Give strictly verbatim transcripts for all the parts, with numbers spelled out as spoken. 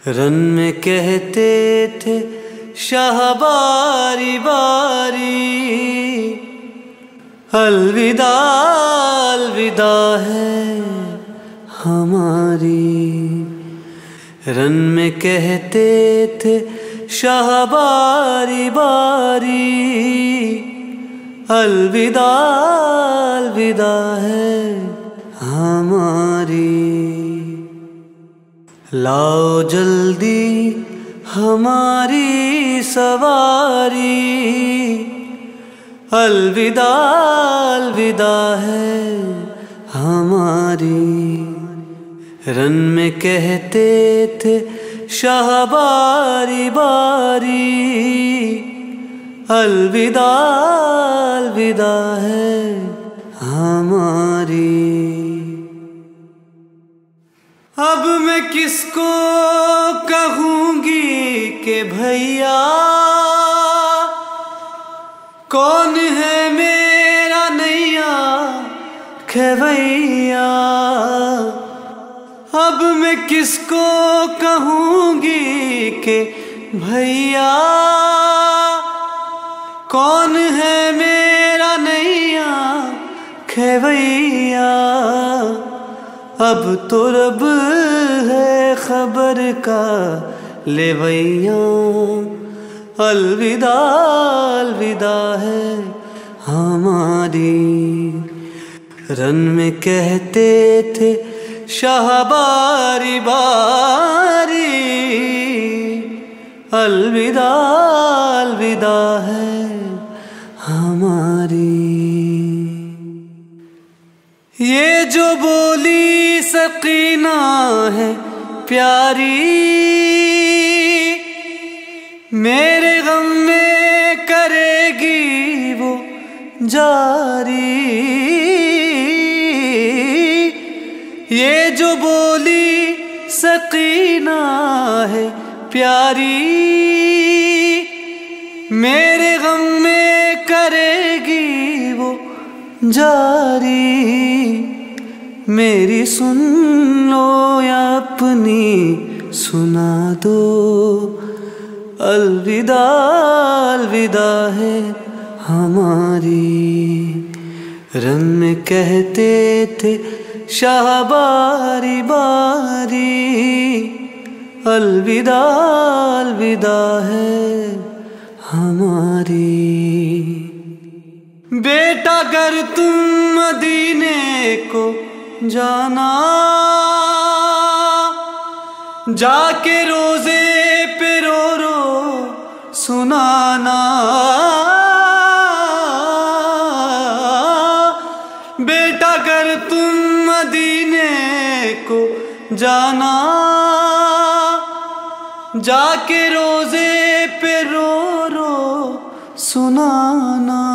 Run में कहते थे शाहबारी बारी, अलविदा अलविदा है हमारी। रन में कहते थे शाहबारी बारी, अलविदा अलविदा है हमारी। लाओ जल्दी हमारी सवारी, अलविदा अलविदा है हमारी। रन में कहते थे शाहबारी बारी, अलविदा अलविदा है हमारी। अब मैं किसको कहूँगी कि भैया, कौन है मेरा नैया खेवैया। अब मैं किसको कहूँगी कि भैया, कौन है मेरा नैया खेवैया। अब तो रब है खबर का लेवैया, अलविदा अलविदा है हमारी। रन में कहते थे शाहबारी बारी, अलविदा अलविदा है हमारी। ये जो बोली सकीना है प्यारी, मेरे गम में करेगी वो जारी। ये जो बोली सकीना है प्यारी, मेरे गम में करेगी वो जारी। मेरी सुन लो या अपनी सुना दो, अलविदा अलविदा है हमारी। रन में कहते थे शाहबारी बारी, अलविदा अलविदा है हमारी। बेटा अगर तुम मदीने को जाना, जाके रोजे पे रो रो सुनाना। बेटा अगर तुम मदीने को जाना, जाके रोजे पे रो रो सुनाना।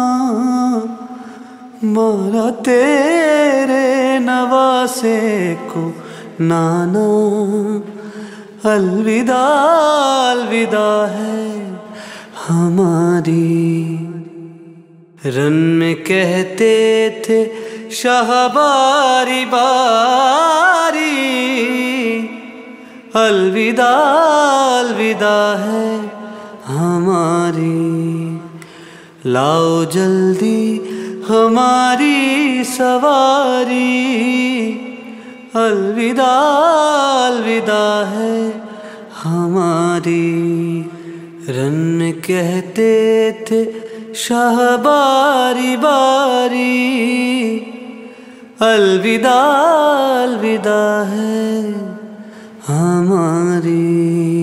मारा तेरे नवासे को नाना, अलविदा अलविदा है हमारी। रन में कहते थे शाहबारी बारी, अलविदा अलविदा है हमारी। लाओ जल्दी हमारी सवारी, अलविदा अलविदा है हमारी। रन में कहते थे शाहबारी बारी, अलविदा अलविदा है हमारी।